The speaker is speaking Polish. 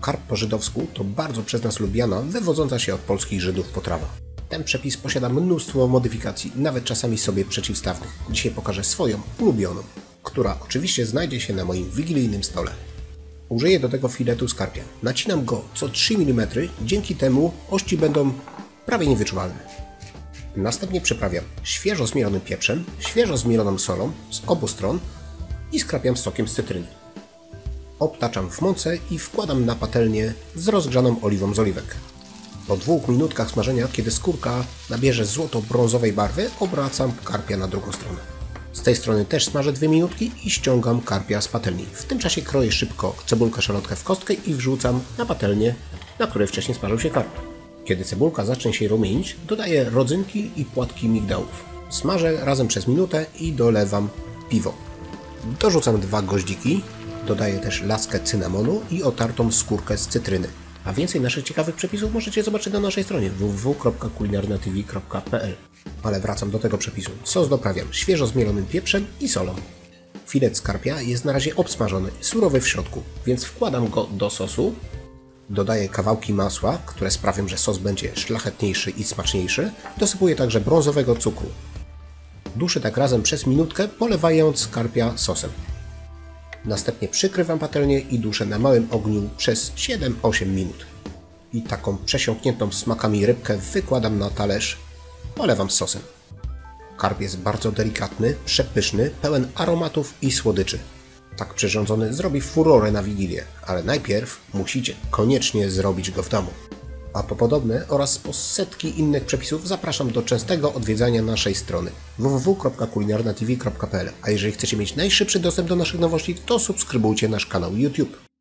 karp po żydowsku to bardzo przez nas lubiana, wywodząca się od polskich Żydów potrawa. Ten przepis posiada mnóstwo modyfikacji, nawet czasami sobie przeciwstawnych. Dzisiaj pokażę swoją ulubioną, która oczywiście znajdzie się na moim wigilijnym stole. Użyję do tego filetu z karpia. Nacinam go co 3 mm, dzięki temu ości będą prawie niewyczuwalne. Następnie przyprawiam świeżo zmielonym pieprzem, świeżo zmieloną solą z obu stron i skrapiam sokiem z cytryny. Obtaczam w mące i wkładam na patelnię z rozgrzaną oliwą z oliwek. Po 2 minutkach smażenia, kiedy skórka nabierze złoto-brązowej barwy, obracam karpia na drugą stronę. Z tej strony też smażę 2 minutki i ściągam karpia z patelni. W tym czasie kroję szybko cebulkę, szalotkę w kostkę i wrzucam na patelnię, na której wcześniej smażył się karp. Kiedy cebulka zacznie się rumienić, dodaję rodzynki i płatki migdałów. Smażę razem przez minutę i dolewam piwo. Dorzucam 2 goździki, dodaję też laskę cynamonu i otartą skórkę z cytryny. A więcej naszych ciekawych przepisów możecie zobaczyć na naszej stronie www.kulinarnatv.pl. Ale wracam do tego przepisu. Sos doprawiam świeżo zmielonym pieprzem i solą. Filet z karpia jest na razie obsmażony, surowy w środku, więc wkładam go do sosu. Dodaję kawałki masła, które sprawią, że sos będzie szlachetniejszy i smaczniejszy. Dosypuję także brązowego cukru. Duszę tak razem przez minutkę, polewając karpia sosem. Następnie przykrywam patelnię i duszę na małym ogniu przez 7-8 minut. I taką przesiąkniętą smakami rybkę wykładam na talerz, polewam sosem. Karp jest bardzo delikatny, przepyszny, pełen aromatów i słodyczy. Tak przyrządzony zrobi furorę na Wigilię, ale najpierw musicie koniecznie zrobić go w domu. A po podobne oraz po setki innych przepisów zapraszam do częstego odwiedzania naszej strony www.kulinarnatv.pl. A jeżeli chcecie mieć najszybszy dostęp do naszych nowości, to subskrybujcie nasz kanał YouTube.